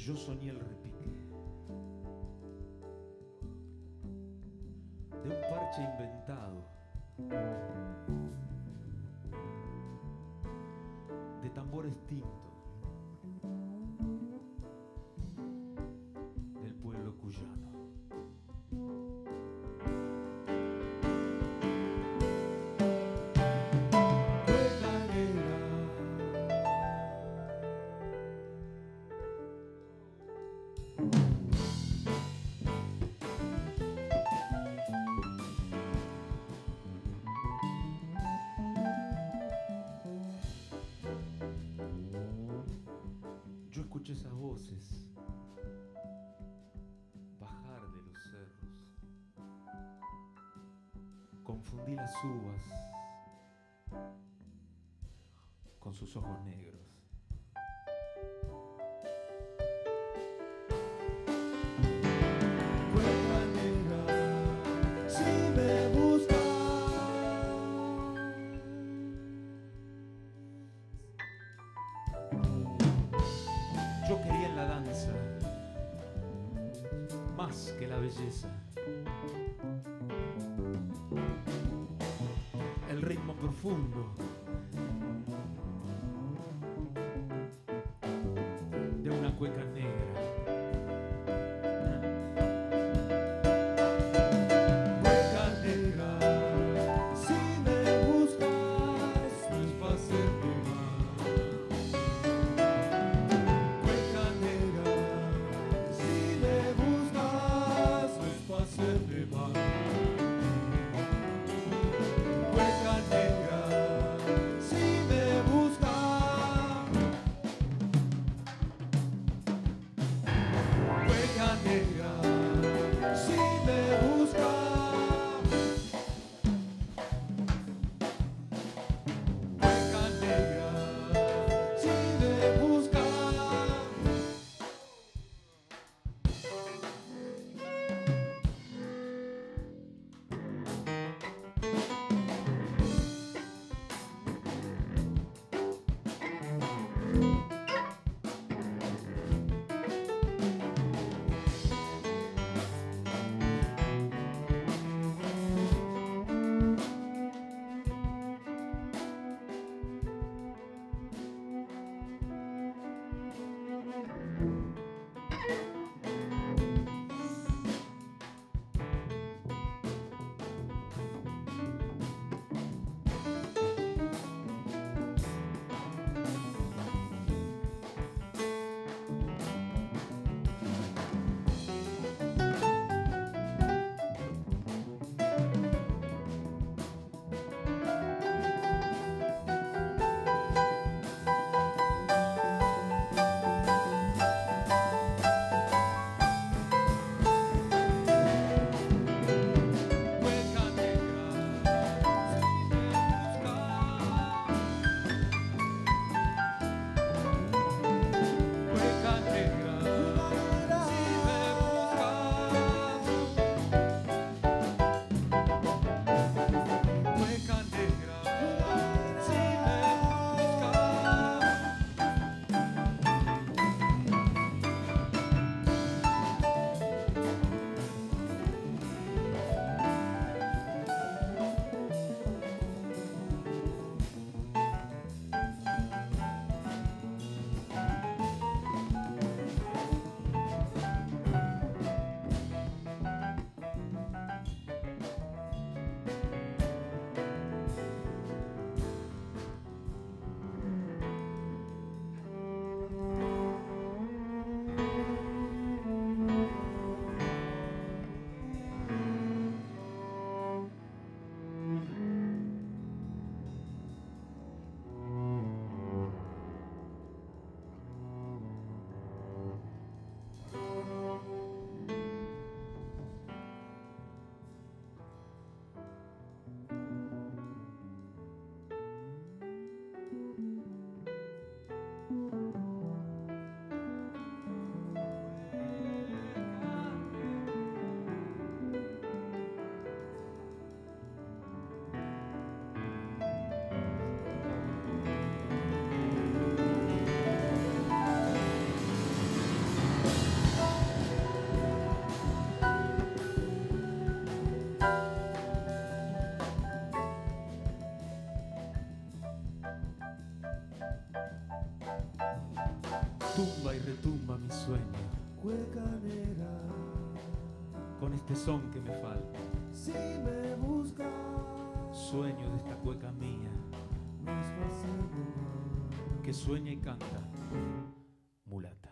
Yo soñé el repique de un parche inventado, de tambor extinto, del pueblo cuyano. Yo escuché esas voces bajar de los cerros, confundí las uvas con sus ojos negros. Cueca negra, si me buscas. Yo quería en la danza más que la belleza, el ritmo profundo de una cueca negra. Cueca negra, si me buscas, no es para hacerme mal. Cueca negra, si me buscas, no es para hacerme mal. Cueca negra, tumba y retumba mi sueño. Cueca negra, Con este son que me falta, si me buscas, sueño de esta cueca mía no es fácil de más. que sueña y canta mulata.